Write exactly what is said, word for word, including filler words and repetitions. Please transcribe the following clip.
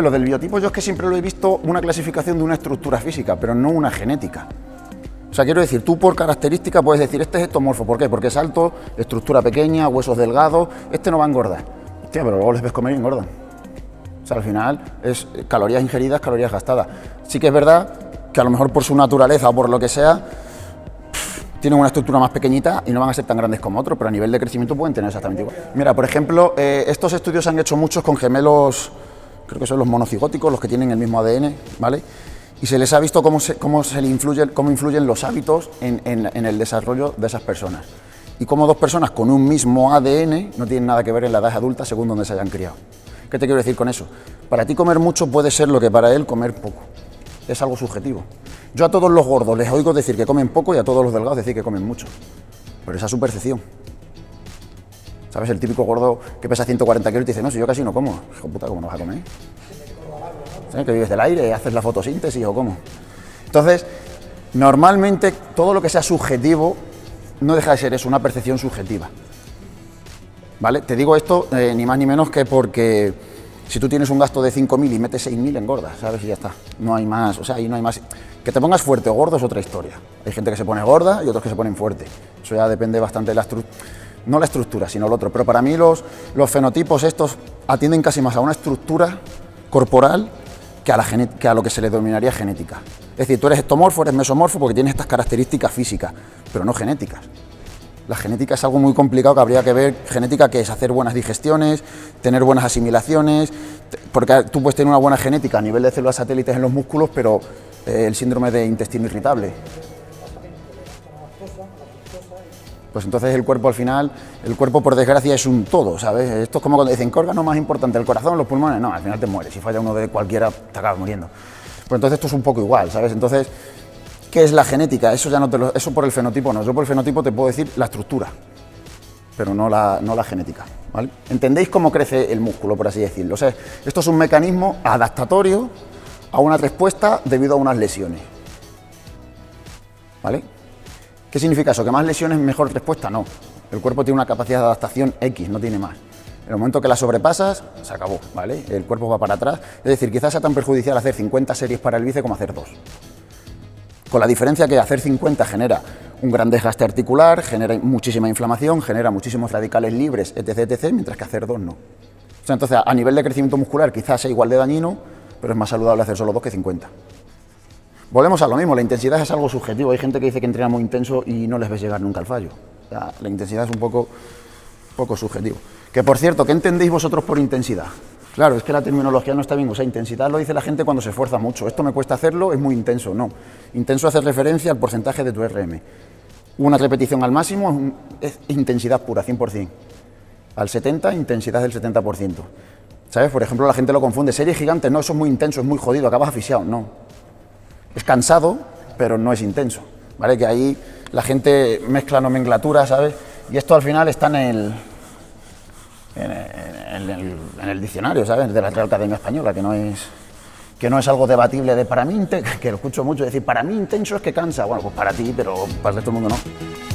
ver, lo del biotipo yo es que siempre lo he visto una clasificación de una estructura física, pero no una genética. O sea, quiero decir, tú por característica puedes decir, este es ectomorfo, ¿por qué? Porque es alto, estructura pequeña, huesos delgados, este no va a engordar. Hostia, pero luego les ves comer y engordan. O sea, al final es calorías ingeridas, calorías gastadas. Sí que es verdad que a lo mejor por su naturaleza o por lo que sea, tienen una estructura más pequeñita y no van a ser tan grandes como otros, pero a nivel de crecimiento pueden tener exactamente igual. Mira, por ejemplo, eh, estos estudios se han hecho muchos con gemelos, creo que son los monocigóticos, los que tienen el mismo A D N, ¿vale? Y se les ha visto cómo, se, cómo, se le influye, cómo influyen los hábitos en, en, en el desarrollo de esas personas. Y cómo dos personas con un mismo A D N no tienen nada que ver en la edad adulta según donde se hayan criado. ¿Qué te quiero decir con eso? Para ti comer mucho puede ser lo que para él comer poco. Es algo subjetivo. Yo a todos los gordos les oigo decir que comen poco y a todos los delgados decir que comen mucho. Pero esa es su percepción. ¿Sabes? El típico gordo que pesa ciento cuarenta kilos y te dice, no, si yo casi no como. Hijo puta, ¿cómo no vas a comer? ¿Sí? Que vives del aire, haces la fotosíntesis o cómo. Entonces, normalmente todo lo que sea subjetivo no deja de ser eso, una percepción subjetiva. ¿Vale? Te digo esto eh, ni más ni menos que porque si tú tienes un gasto de cinco mil y metes seis mil engordas, ¿sabes? Y ya está. No hay más, o sea, ahí no hay más. Que te pongas fuerte o gordo es otra historia. Hay gente que se pone gorda y otros que se ponen fuerte. Eso ya depende bastante de la estructura. No la estructura, sino el otro. Pero para mí los, los fenotipos estos atienden casi más a una estructura corporal que a, la que a lo que se le denominaría genética. Es decir, tú eres ectomorfo, eres mesomorfo porque tienes estas características físicas, pero no genéticas. La genética es algo muy complicado que habría que ver. Genética, que es hacer buenas digestiones, tener buenas asimilaciones, porque tú puedes tener una buena genética a nivel de células satélites en los músculos, pero eh, el síndrome de intestino irritable. Pues entonces el cuerpo al final, el cuerpo por desgracia es un todo, ¿sabes? Esto es como cuando dicen, ¿qué órgano más importante? ¿El corazón, los pulmones? No, al final te mueres, si falla uno de cualquiera te acabas muriendo. Pues entonces esto es un poco igual, ¿sabes? Entonces, ¿qué es la genética? Eso ya no te lo, eso por el fenotipo no, yo por el fenotipo te puedo decir la estructura, pero no la, no la genética, ¿vale? ¿Entendéis cómo crece el músculo, por así decirlo? O sea, esto es un mecanismo adaptatorio a una respuesta debido a unas lesiones, ¿vale? ¿Qué significa eso? ¿Que más lesiones mejor respuesta? No. El cuerpo tiene una capacidad de adaptación X, no tiene más. En el momento que la sobrepasas, se acabó, ¿vale? El cuerpo va para atrás. Es decir, quizás sea tan perjudicial hacer cincuenta series para el bíceps como hacer dos. Con la diferencia que hacer cincuenta genera un gran desgaste articular, genera muchísima inflamación, genera muchísimos radicales libres, etc, etcétera, mientras que hacer dos no. O sea, entonces, a nivel de crecimiento muscular quizás sea igual de dañino, pero es más saludable hacer solo dos que cincuenta. Volvemos a lo mismo, la intensidad es algo subjetivo. Hay gente que dice que entrena muy intenso y no les ves llegar nunca al fallo. O sea, la intensidad es un poco, poco subjetivo. Que por cierto, ¿qué entendéis vosotros por intensidad? Claro, es que la terminología no está bien. O sea, intensidad lo dice la gente cuando se esfuerza mucho. Esto me cuesta hacerlo, es muy intenso. No, intenso hace referencia al porcentaje de tu R M. Una repetición al máximo es, un, es intensidad pura, cien por cien. Al setenta, intensidad del setenta por ciento. ¿Sabes? Por ejemplo, la gente lo confunde. Series gigantes, no, eso es muy intenso, es muy jodido, acabas asfixiado. No. Es cansado, pero no es intenso, ¿vale? Que ahí la gente mezcla nomenclatura, ¿sabes? Y esto al final está en el, en el, en el, en el diccionario, ¿sabes? De la Real Academia Española, que no es, que no es algo debatible de para mí, que lo escucho mucho, decir, para mí intenso es que cansa. Bueno, pues para ti, pero para el resto del mundo no.